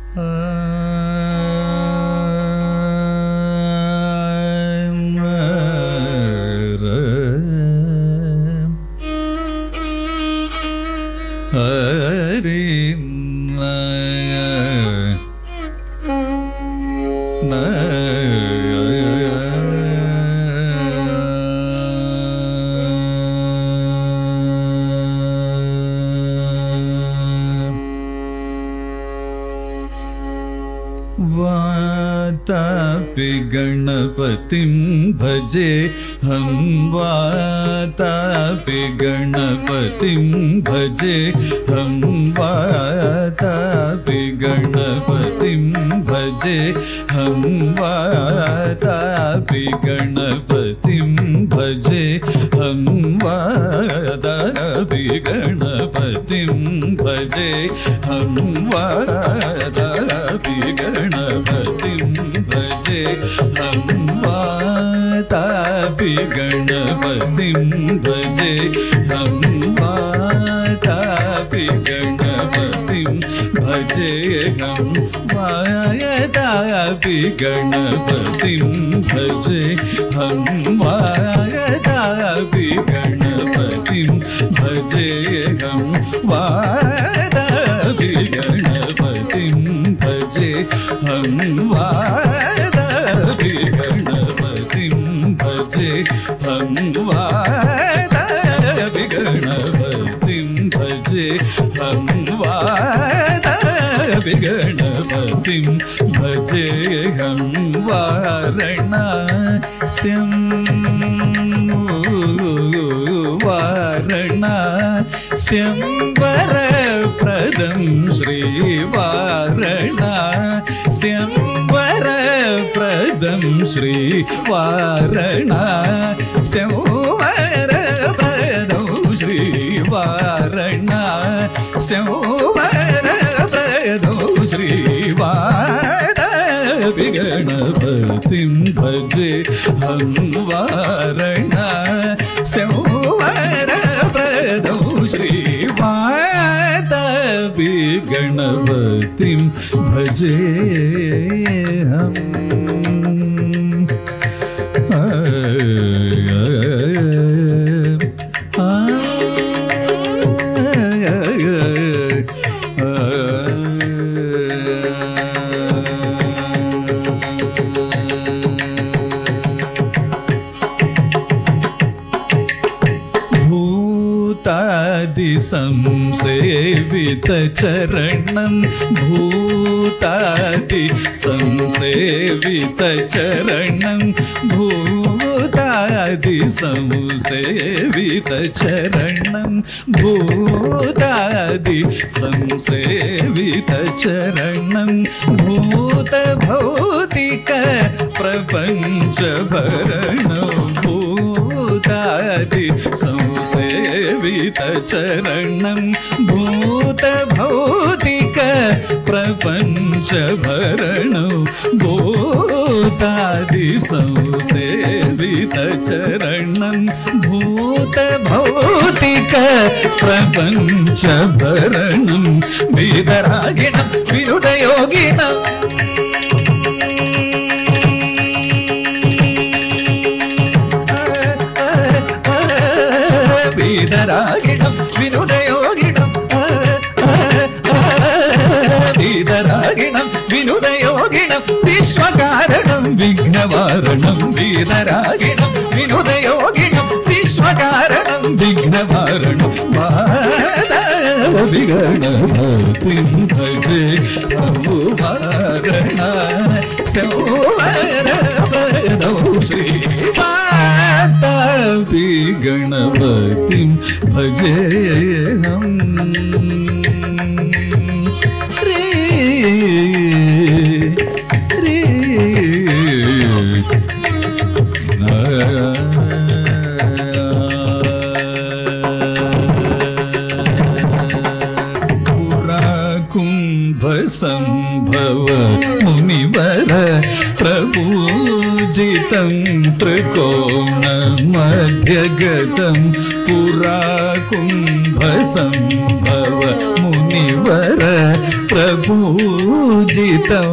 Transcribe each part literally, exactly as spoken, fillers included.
वातापि गणपतिं भजे हम वातापि गणपतिं भजे हम वातापि गणपतिं भजे हम वातापि गणपतिं भजे हम वातापि गणपतिं भजे हम वातापि गणपतिं भजे हम वातापि गणपतिं भजे हम वातापि गणपतिं भजे हम वातापि गणपतिं भजे हम वातापि गणपतिं भजे हम वातापि गणपतिं भजे हम वातापि गणपतिं भजे हम वातापि गणपतिं भजे हम वातापि गणपतिं भजे हम वारणास्यं वारणास्यं वरप्रदं श्री वारणास्यं वरप्रदं श्री वारणास्यं वरप्रदं श्री वारणास्यं वरप्रदं श्री वातापि गणपतिं भजे हम वारणास्यं वरप्रदं श्री वातापि गणपतिं भजे हम संसेवित चरणं भूतादि संसेवित चरणं भूतादि संसेवित चरणं भूतादि संसेवित चरणं भूत भौतिक प्रपंच भरणं भूतादि संसेवित चरणं भूत भौतिक प्रपंच भरणं भूतादि संसेवित चरणं भूत भौतिक प्रपंच भरणं विदरागिणं विनुतयोगिनं विदरागिणं विनुतयोगिनं विदरागिणं विनुतयोगिनं विश्वकारणं विघ्नवारणं विदरागिणं विनुतयोगिनं विश्वकारणं विघ्नवारणं वातापि गणपतिं भजे हम वारणास्यं वरप्रदं श्री वातापि गणपतिं भजे हम रे रे संभव मुनिवर प्रपूजितं त्रिकोण मध्यगतं पुरा कुंभ संभव मुनिवर प्रपूजितं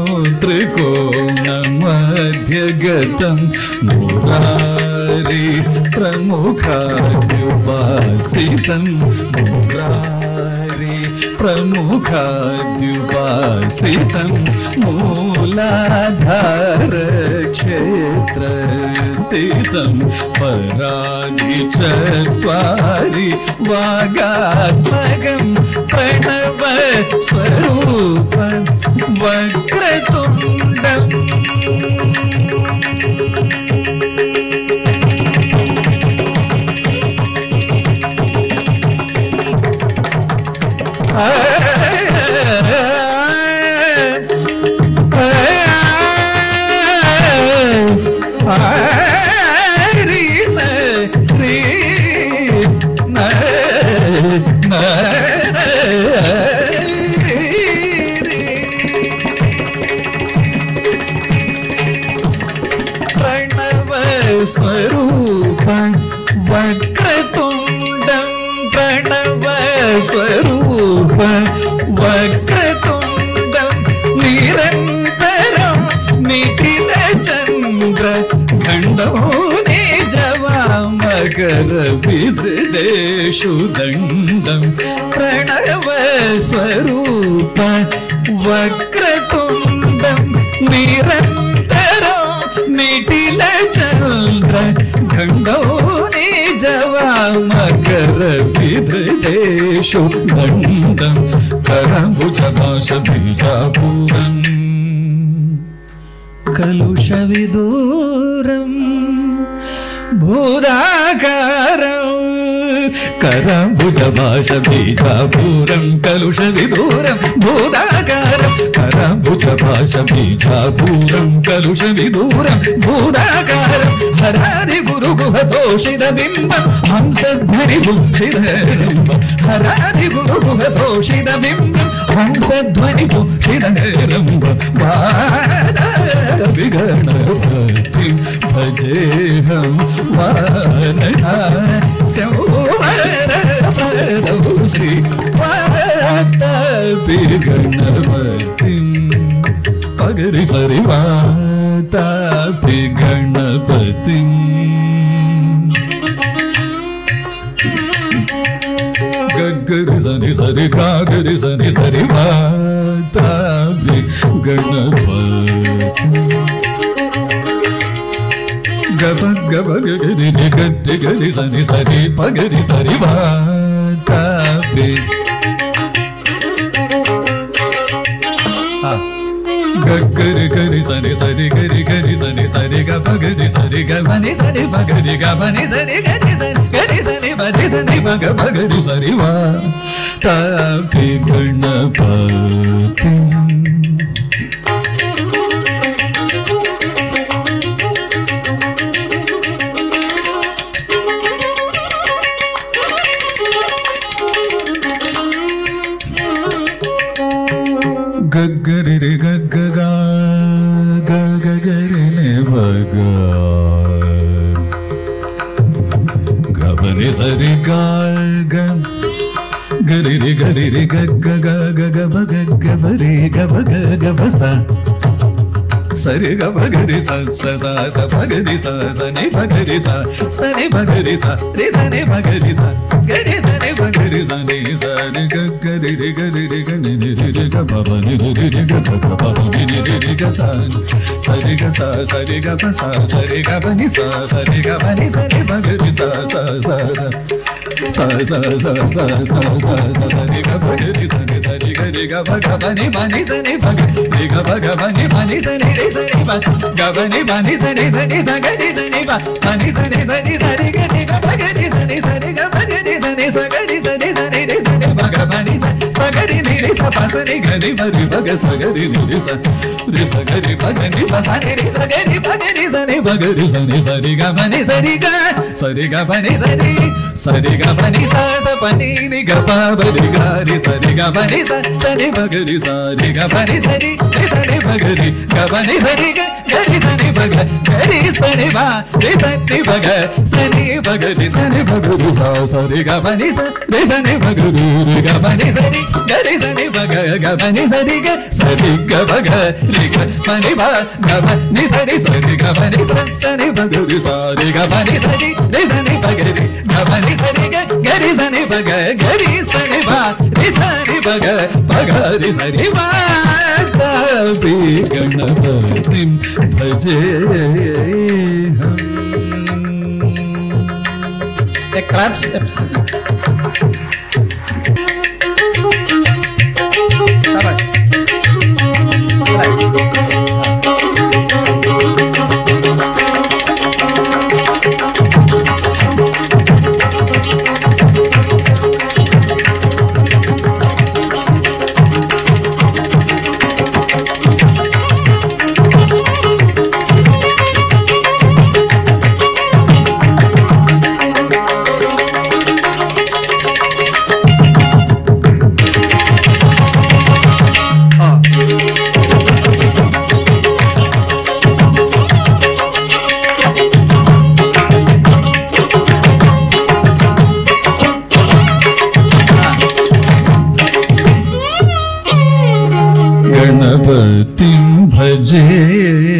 त्रिकोणमध्यगतं मुरारी प्रमुखाद्युपासितं मुरारी प्रमुखाद्युपासितं मूलाधारक्षेत्रस्थितं पराणि चत्वारि वागात्मकं प्रणव स्वरूपं वक्रतुण्डम् स्वरूपं वक्रतुण्डं प्रणव स्वरूपं वक्रतुण्डं निरन्तरं निखिलचन्द्र खण्डो निजवामकर विदृदेषु दण्डं प्रणव स्वरूपं वक्रतुण्डं निरन्तरं निखिलचन्द्र खण्डो निजवामकर विदृदेषु दण्डं करम्बुजभाषबीजापूरम् कलुषविदूरं भूदाकारं करम्बुजभाषबीजापूरं कलुषविदूरं भूदाकारं करम्बुजभाषबीजापूरं कलुषविदूरं भूदाकारं हरादि गुरुगुहतोषितबिम्बं हंसध्वनिभूषितबिम्बं हरादि गुरुगुहतोषितबिम्बं हंसध्वनिभूषितबिम्बं वादापि गणपतिं भजेऽहं वानहास्यं वरप्रदौ श्री वातापि गणपतिं पगरि सरि वातापि गणपतिं गगरि सनि सरि गागरि सनि सरि वातापि गणपतिं गप गप गगरि गति गरि सनि सरि पगरि सरि वातापि गगरि गरि सनि सरि गरि गरि सनि सरि ग पगरि सरि ग मनि सरि पगरि ग मनि सरि गरि सरि गरि सनि मनि सनि पग पगरि सरि वातापि गणपतिं गगरि रे गगगा गगरि ने भगा गबरि सरि गा ग गरि रे गरि रे गगगा गग भग गबरि गब गब सा सरि ग भगरि स स स स भगरि स स नि भगरि स स नि भगरि स रे स नि भगरि स गरि स नि भगरि स नि स नि ग गरि रे गरि रे ग नि नि रे ग भ भ नि रे रे ग भ भ भ नि नि रे रे ग स स रि ग स स रि ग भ स स रि ग भ नि स स रि ग भ नि स नि भगरि स स स स स स स स स रि ग भगरि स नि स रि ग रि ग भ ग भ नि भ नि स नि भग रि ग भ ग भ नि भ नि स नि रे स नि भ ग भ नि भ नि स नि स नि स ग नि स नि भ भ नि स नि स नि स रि ग रि ग भ ग नि स नि स रि ग भ ग नि स नि स ग नि स नि स नि रे स नि भ ग भ नि स स ग रि नि रे स प स नि ग नि भ रि भ ग स ग रि नि रे स ri sa ga ri pa ga ni pa sa ni ri sa ga ri pa ga ri sa ni pa ga ri sa ni sa ri ga pa ni sa ri ga sa ri ga pa ni sa ri sa ri ga pa ni sa sa pa ni ni ga pa ba ri ga ri sa ri ga pa ni sa sa ni pa ga ri sa ri ga pa ni sa ri ri sa ni pa ga ri ga pa ni sa ri ga ga ri sa ni pa ga ga ri sa ni pa ri sa ni pa ga sa ni pa ga ri sa ni pa ga ri sa sa ri ga pa ni sa ri sa ni pa ga ri ri ga pa ni sa ri ga ri sa ni pa ga ga pa ni sa ri ga sa ri ga pa ga ri ga pa ni pa ga pa ni sa ri sa ri ga pa ni sa sa ni pa ga ri sa ri ga pa ni sa ri ri sa ni pa ga ri ga pa ni sa ri ga ga ri sa ni pa ga ga ri sa ni pa ri sa ni pa ga pa ga ri sa ni pa Vathapi Ganapathim bhajeham. The crabs episode. Correct. Correct. Ganapathim bhaje